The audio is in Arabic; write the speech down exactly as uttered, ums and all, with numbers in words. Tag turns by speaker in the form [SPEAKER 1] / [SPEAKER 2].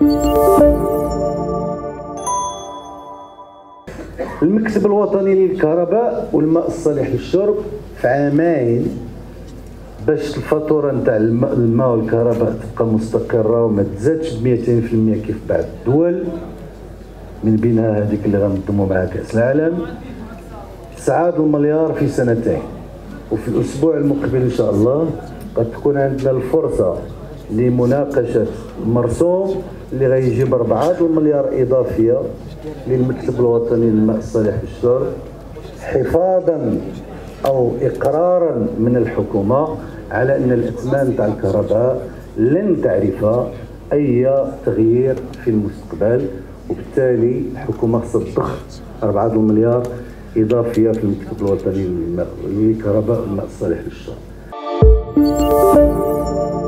[SPEAKER 1] المكتب الوطني للكهرباء والماء الصالح للشرب في عامين باش الفاتوره نتاع الماء والكهرباء تبقى مستقره وما تزادش ب مئتين بالمئة كيف بعض الدول من بينها هذيك اللي غنضموا معها كاس العالم، تسعة مليار في سنتين. وفي الاسبوع المقبل ان شاء الله قد تكون عندنا الفرصه لمناقشه المرسوم اللي غيجيب أربعة مليار اضافيه للمكتب الوطني للماء الصالح للشرب، حفاظا او اقرارا من الحكومه على ان الاتمان تاع الكهرباء لن تعرف اي تغيير في المستقبل، وبالتالي الحكومه خصها تضخ أربعة مليار اضافيه في المكتب الوطني للكهرباء والماء الصالح للشرب.